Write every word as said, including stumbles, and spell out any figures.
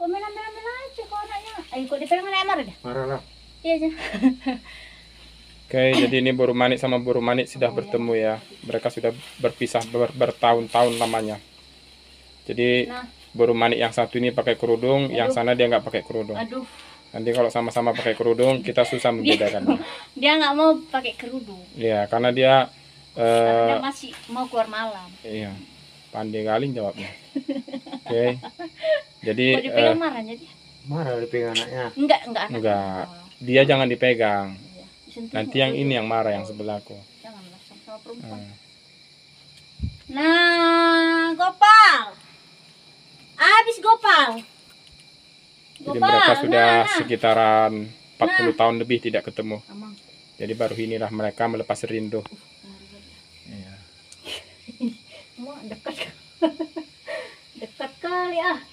main ambil-ambil aja kok anaknya. Ayo kok dipegang anak marah dah. Marah lah. Iya aja. Oke, jadi ini burung manik sama burung manik sudah bertemu ya. Mereka sudah berpisah ber- bertahun-tahun lamanya. Jadi Nah, burung manik yang satu ini pakai kerudung, yang Aduh. sana dia nggak pakai kerudung. aduh, Nanti kalau sama-sama pakai kerudung, kita susah membedakannya. dia nggak mau pakai kerudung. Ya, karena dia Karena eh, dia masih mau keluar malam. iya, pandai kali jawabnya. Oke. Jadi Kok dipegang eh, marah jadi? Marah dipegang anaknya. Enggak, enggak anak. enggak, dia jangan dipegang. Iya, disentuh Nanti nggak yang boleh. ini yang marah yang sebelahku. Jangan langsung sama perempuan. Hmm. Nah, Gopal. Habis Gopal. Jadi mereka sudah nah, nah. sekitaran empat puluh tahun lebih tidak ketemu. Amang. Jadi baru inilah mereka melepas rindu. Iya. Wah, dekat. Dekat kali ah.